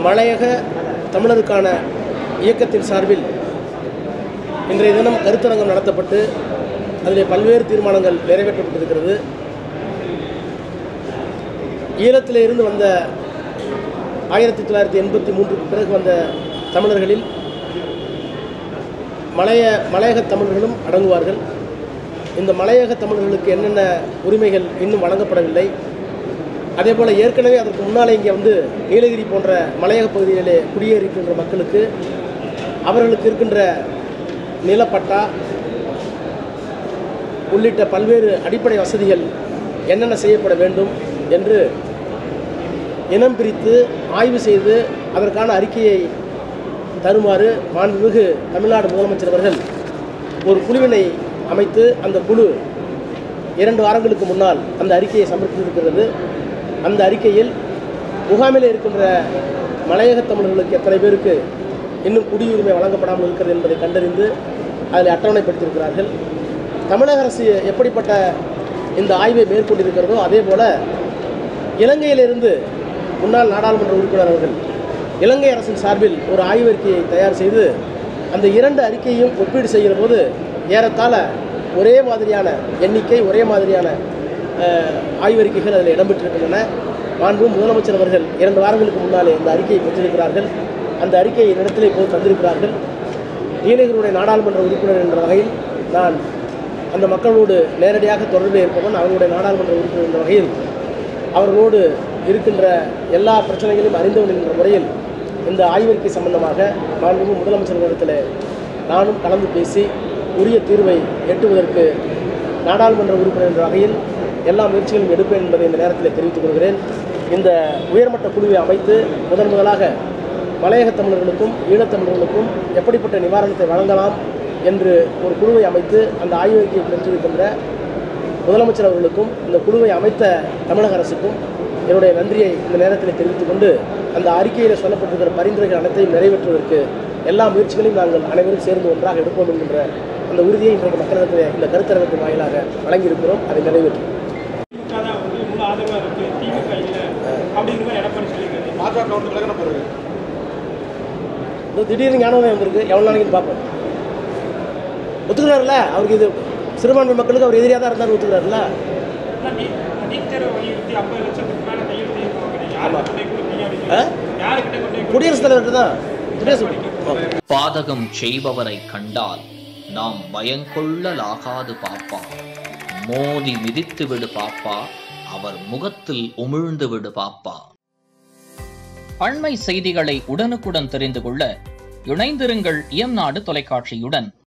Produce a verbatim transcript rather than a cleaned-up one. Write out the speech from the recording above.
மலையக தமிழருக்கான இயக்கத்தின் சார்பில் இன்றைய தினம் கருத்தரங்கம் நடத்தப்பட்டு அதில் பல்வேறு தீர்மானங்கள் நிறைவேற்றப்பட்டிருக்கிறது. ஈழத்திலே இருந்து வந்த ஆயிரத்தி தொள்ளாயிரத்தி எண்பத்தி மூன்றுக்கு பிறகு வந்த தமிழர்களில் மலைய மலையக தமிழர்களும் அடங்குவார்கள். இந்த மலையக தமிழர்களுக்கு என்னென்ன உரிமைகள் இன்னும் வழங்கப்படவில்லை, அதே போல் ஏற்கனவே அதற்கு முன்னாலே இங்கே வந்து நீலகிரி போன்ற மலையக பகுதிகளிலே குடியேறிக்கின்ற மக்களுக்கு அவர்களுக்கு இருக்கின்ற நிலப்பட்டா உள்ளிட்ட பல்வேறு அடிப்படை வசதிகள் என்னென்ன செய்யப்பட வேண்டும் என்று இனம் பிரித்து ஆய்வு செய்து அதற்கான அறிக்கையை தருமாறு மாண்புமிகு தமிழ்நாடு முதலமைச்சர் அவர்கள் ஒரு குழுவினை அமைத்து அந்த குழு இரண்டு வாரங்களுக்கு முன்னால் அந்த அறிக்கையை சமர்ப்பித்திருக்கிறது. அந்த அறிக்கையில் முகாமில் இருக்கின்ற மலையக தமிழர்களுக்கு எத்தனை பேருக்கு இன்னும் குடியுரிமை வழங்கப்படாமல் இருக்கிறது என்பதை கண்டறிந்து அதில் அட்டவணைப்படுத்தியிருக்கிறார்கள். தமிழக அரசு எப்படிப்பட்ட இந்த ஆய்வை மேற்கொண்டிருக்கிறதோ அதே போல் இலங்கையிலிருந்து முன்னாள் நாடாளுமன்ற உறுப்பினர் அவர்கள் இலங்கை அரசின் சார்பில் ஒரு ஆய்வறிக்கையை தயார் செய்து அந்த இரண்டு அறிக்கையையும் ஒப்பீடு செய்கிற போது ஏறத்தாழ ஒரே மாதிரியான எண்ணிக்கை ஒரே மாதிரியான ஆய்வறிக்கைகள் அதில் இடம்பெற்றிருக்கின்றன. மாண்பு முதலமைச்சர் அவர்கள் இரண்டு வாரங்களுக்கு முன்னாலே இந்த அறிக்கையை பெற்றிருக்கிறார்கள். அந்த அறிக்கையை இடத்திலே போய் தந்திருக்கிறார்கள். நீலகிரியுடைய நாடாளுமன்ற உறுப்பினர் என்ற வகையில் நான் அந்த மக்களோடு நேரடியாக தொடர்பில் இருப்பவன். அவர்களுடைய நாடாளுமன்ற உறுப்பினர் என்ற வகையில் அவர்களோடு இருக்கின்ற எல்லா பிரச்சனைகளையும் அறிந்தவன் என்ற முறையில் இந்த ஆய்வறிக்கை சம்பந்தமாக மாண்புமிகு முதலமைச்சர்களிடத்தில் நானும் கலந்து பேசி உரிய தீர்வை எட்டுவதற்கு நாடாளுமன்ற உறுப்பினர் என்ற வகையில் எல்லா முயற்சிகளும் எடுப்பேன் என்பதை இந்த நேரத்தில் தெரிவித்துக் கொள்கிறேன். இந்த உயர்மட்ட குழுவை அமைத்து முதன் முதலாக மலையக தமிழர்களுக்கும் ஈழத்தமிழர்களுக்கும் எப்படிப்பட்ட நிவாரணத்தை வழங்கலாம் என்று ஒரு குழுவை அமைத்து அந்த ஆய்வறிக்கையை பெற்றிருக்கின்ற முதலமைச்சர் அவர்களுக்கும் இந்த குழுவை அமைத்த தமிழக அரசுக்கும் என்னுடைய நன்றியை இந்த நேரத்தில் தெரிவித்துக் கொண்டு அந்த அறிக்கையில் சொல்லப்பட்டிருக்கிற பரிந்துரைகள் அனைத்தையும் நிறைவேற்றுவதற்கு எல்லா முயற்சிகளையும் நாங்கள் அனைவரும் சேர்ந்து ஒன்றாக எடுப்போம் என்கின்ற அந்த உறுதியை இன்றைக்கு மக்களிடத்தில் இந்த கருத்தரங்கத்தின் வாயிலாக வழங்கியிருக்கிறோம். அதை நிறைவேற்றும். திடீர்னு ஞானோதயம் வந்திருக்கு, எவ்வளோ நாளைக்கு பார்ப்போம். ஒத்துக்கிறாருல்ல, அவருக்கு இது சிறுபான்மை மக்களுக்கு அவர் எதிரியாக தான் இருந்தார். ஒத்துக்கிறாருல்ல, குடியரசுத் தலைவர் தான். பாதகம் செய்பவரை கண்டால் நாம் பயங்கொள்ளலாகாது பாப்பா, மோதி மிதித்து விடு பாப்பா, அவர் முகத்தில் உமிழ்ந்து விடு பாப்பா. அண்மை செய்திகளை உடனுக்குடன் தெரிந்து கொள்ள இணைந்திருங்கள் எம் நாடு தொலைக்காட்சியுடன்.